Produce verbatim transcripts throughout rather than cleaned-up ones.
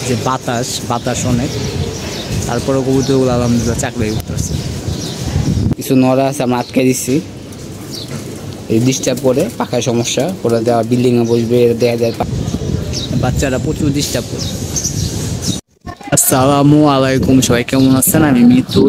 যে বাতাস বাতাস অনেক, তারপরে কবুতরগুলো আলহামদুলিল্লাহ চাকরি উঠতেছে। কিছু নড়া আছে আমরা আটকে দিচ্ছি, এই ডিস্টার্ব করে পাখায় সমস্যা ওরা দেওয়া বিল্ডিংয়ে বসবে, দেওয়া যায় বাচ্চারা প্রচুর ডিস্টার্ব করে। আসসালামু আলাইকুম, সবাই কেমন আছেন? আমি মিতুল।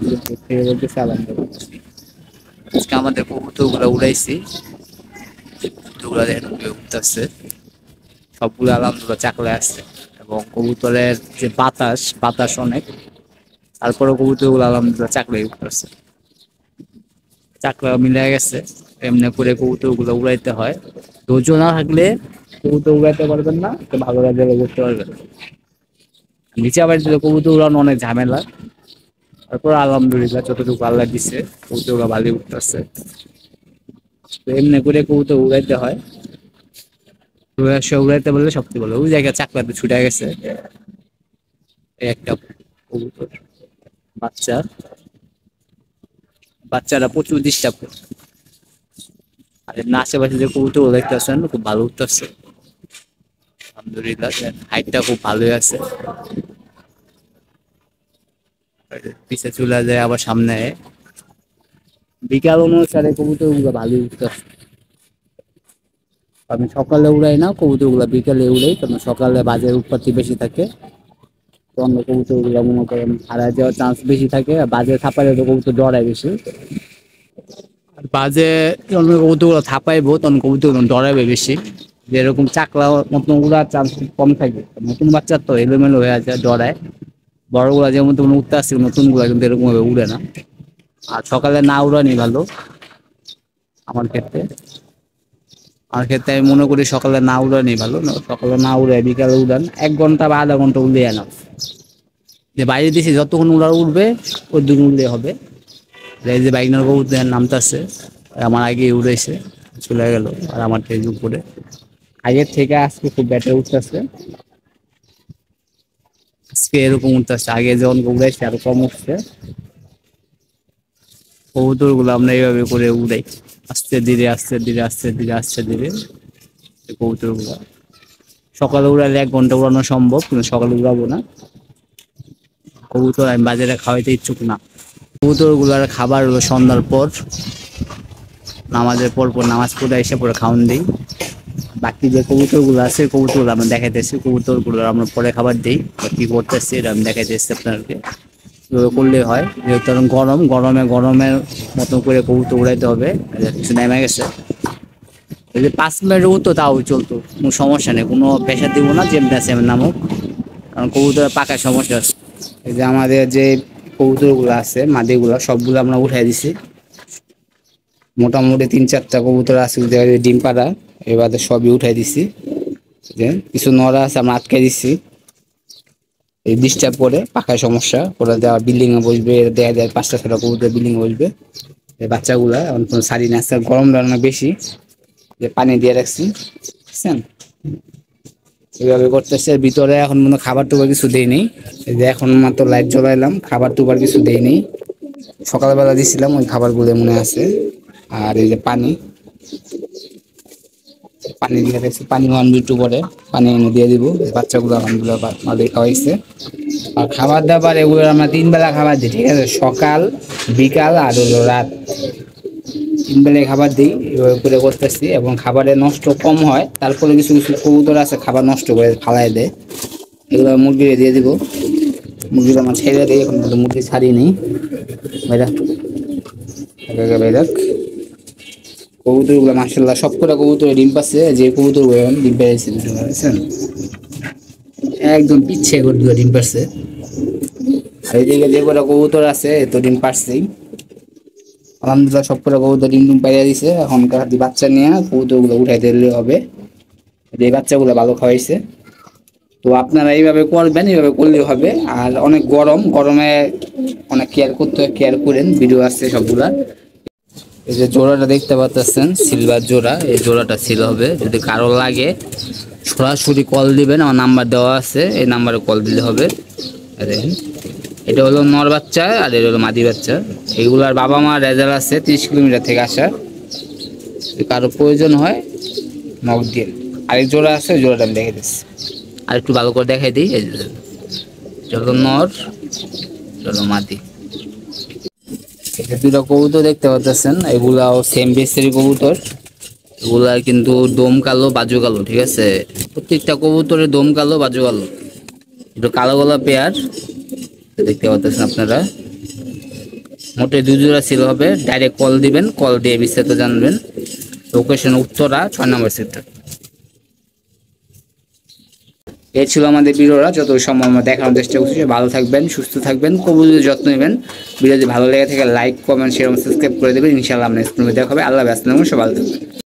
আজকে আমাদের কবুতরগুলো উড়াইছি, কবুতরগুলো উঠতেছে সবগুলো আলহামদুলিল্লাহ চাকলে আসছে, এবং কবুতরের যে বাতাস বাতাস অনেক, তারপরে কবুতরগুলো আলহামদুলিল্লাহ চাকলে উঠতেছে, চাকরা মিলে গেছে। এমনি করে কবুতরগুলো উড়াইতে হয়, ধৈর্য না থাকলে কবুতর উড়াইতে পারবেন না, ভালো জায়গায় করতে পারবেন। নিচে আবার কবুতর উড়ানো অনেক ঝামেলা, তারপর আলহামদুলিল্লাহ যতটুকু আল্লাহ দিচ্ছে কবুতরগুলো ভালো উঠতেছে। তো এমনি করে কবুতর উড়াইতে হয়, উড়াইতে বললে সবচেয়ে ভালো। ওই জায়গায় চাকলাতে ছুটে গেছে একটা কবুতর বাচ্চা, বাচ্চারা প্রচুর ডিস্টার্ব করে। আর আশেপাশে যে কবুতর দেখতেছেন খুব ভালো উঠতেছে আলহামদুলিল্লাহ, হাইটটা খুব ভালোই আছে। পিছে চলে যায় আবার সামনে, বিকাল অনুসারে কবুতর গুলো ভালোই উঠতেছে। আমি সকালে উড়াই না কবুতর গুলা, বিকালে উড়াই, কারণ সকালে বাজার উৎপত্তি বেশি থাকে, অন্য কবুতর গুলা মনে করেন হারায় যাওয়ার চান্স বেশি থাকে। আর বাজে থাপাইলে তো কবুতর ডরায় বেশি, আর বাজে অন্য কবুতর গুলো থাপাইবো তখন কবুতর ডরাবে বেশি। যেরকম চাকলা মতন উড়ার চান্স কম থাকে, নতুন বাচ্চার তো এলোমেলো হয়ে আছে, ডরায়। বড় গুলা যেমন তেমন উঠতে আসছে, নতুন গুলা কিন্তু এরকম ভাবে উড়ে না। আর সকালে না উড়ানি ভালো আমার ক্ষেত্রে, আমার ক্ষেত্রে আমি মনে করি সকালে না উড়ানি ভালো। সকালে না উড়ে বিকালে উড়ান, এক ঘন্টা বা আধা ঘন্টা উড়লে আনা, যে বাইরে দিছি যতক্ষণ উড়া উঠবে ওই দূর উড়লে হবে। এই যে বাইকনার কবুতর নামতেছে, আমার আগে উড়েছে চলে গেল, আর আমার ট্রেন উপরে আগের থেকে আজকে খুব ব্যাটে উঠতেছে। আজকে এরকম উঠতেছে, আগে যখন উড়াইছে আরো কম উঠছে। কবুতর গুলো আমরা এইভাবে করে উড়াই, আস্তে ধীরে আস্তে ধীরে আস্তে ধীরে আস্তে ধীরে। কবুতর গুলা সকালে উড়ালে এক ঘন্টা উড়ানো সম্ভব, কিন্তু সকালে উড়াবো না। কবুতর আমি বাজারে খাওয়াইতে ইচ্ছুক না। কবুতর গুলার খাবার হলো সন্ধ্যার পর, নামাজের পর পর নামাজ পড়ে এসে পরে খাওয়ান দিই। বাকি যে কবুতর গুলো আছে কবুতর গুলো আমরা দেখাইতেছি, কবুতর গুলো আমরা পরে খাবার দিই, কি করতেছি এটা আমি দেখাইতেছি আপনাদেরকে। করলে হয়, যেহেতু গরম, গরমে গরমের মতো করে কবুতর উড়াইতে হবে। কিছু নেমে গেছে, এই যে পাঁচ মিনিট উঠতো তাও চলতো, কোনো সমস্যা নেই, কোনো প্রেশার দিব না যেমনি আছে এমন নামুক, কারণ কবুতরের পাকার সমস্যা আছে। এই যে আমাদের যে কবুতর গুলো আছে মাদিগুলো সবগুলো আমরা উঠাই দিছি, মোটামুটি তিন চারটা কবুতর আছে ডিম পাড়া, এবারে সবই উঠাই দিছি। যে কিছু নড়া আছে আমরা আটকে দিচ্ছি, এই ডিস্টার্ব করে পাখায় সমস্যা ওরা দেওয়া বিল্ডিং এ বসবে, দেয়া যায় পাঁচটা ছটা কবুতর বিল্ডিং এ বসবে। এই বাচ্চাগুলা এখন কোনো সারি না, গরম অনেক বেশি, যে পানি দিয়ে রাখছি বুঝছেন, এইভাবে করতেছে। ভিতরে এখন মনে খাবার টুবার কিছু দেই নেই, এই যে এখন মাত্র লাইট জ্বলাইলাম, খাবার টুবার কিছু দেই নেই, সকালবেলা দিছিলাম ওই খাবার গুলো মনে আছে। আর এই যে পানি পানি দিয়ে রাখছি, পানি আনবো একটু পরে, পানি এনে দিয়ে দিব। বাচ্চাগুলো আলহামদুলিল্লাহ ভালোই খাওয়াইছে। আর খাবার দাবার এগুলো আমরা তিন বেলা খাবার দিই, ঠিক আছে, সকাল বিকাল আর হলো রাত, তিন বেলায় খাবার দিই। এভাবে করে করতেছি, এবং খাবারে নষ্ট কম হয়। তারপরে কিছু কিছু কবুতর আছে খাবার নষ্ট করে ফালাই দেয়, এগুলো মুরগিরে দিয়ে দিব। মুরগির আমার ছেড়ে দিই, এখন মুরগি ছাড়িয়ে নিই। ভাইরা ভাইরা কবুতর গুলো মাসাল্লাহ সব করে কবুতর ডিম পাচ্ছে, যে কবুতর ডিম পেয়েছে বুঝছেন, একদম পিচ্ছে করে দুটো ডিম পাচ্ছে। আর এইদিকে যে কটা কবুতর আছে তো ডিম পারছেই আলহামদুলিল্লাহ, সব করে কবুতর ডিম ডিম পাইয়া দিছে। এখন বাচ্চা নিয়ে কবুতর গুলো উঠাই দিলে হবে, এই বাচ্চাগুলো ভালো খাওয়াইছে। তো আপনারা এইভাবে করবেন, এইভাবে করলেও হবে। আর অনেক গরম, গরমে অনেক কেয়ার করতে হয়, কেয়ার করেন, ভিডিও আছে সবগুলা। এই যে জোড়াটা দেখতে পাচ্ছেন সিলভার জোড়া, এই জোড়াটা ছিল হবে, যদি কারো লাগে সরাসরি কল দিবেন, আমার নাম্বার দেওয়া আছে, এই নাম্বারে কল দিলে হবে। দেখেন এটা হলো নর বাচ্চা আর এটা হলো মাদি বাচ্চা। এইগুলার বাবা মা রেজাল্ট আছে তিরিশ কিলোমিটার থেকে আসা, কারো প্রয়োজন হয় নক দিয়ে। আরেক জোড়া আছে, জোড়াটা আমি দেখে দিচ্ছি। আর একটু ভালো করে দেখাই দিই, এই যে চলো নর, চলো মাদি। দুটো কবুতর দেখতে পাচ্ছেন, এগুলাও সেম বেসের কবুতর। এগুলা কিন্তু দম কালো বাজু কালো, ঠিক আছে, প্রত্যেকটা কবুতরের দম কালো বাজু কালো, একটু কালো গলা পেয়ার দেখতে পাচ্ছেন আপনারা। মোটে দুই জোড়া ছিল হবে, ডাইরেক্ট কল দিবেন, কল দিয়ে বিস্তারিত জানবেন। লোকেশন উত্তরা ছয় নম্বর সেক্টর। এই ছিল আমাদের ভিডিওটা, যত সম্ভব আমরা দেখানোর চেষ্টা করছি। ভালো থাকবেন, সুস্থ থাকবেন, কবুতরের যত্ন নেবেন। ভিডিও যদি ভালো লেগে থাকে লাইক কমেন্ট শেয়ার সাবস্ক্রাইব করে দেবেন। ইনশাআল্লাহ আমরা নেক্সট ভিডিওতে দেখা হবে। আল্লাহ হাফেজ, সবাই ভালো থাকবেন।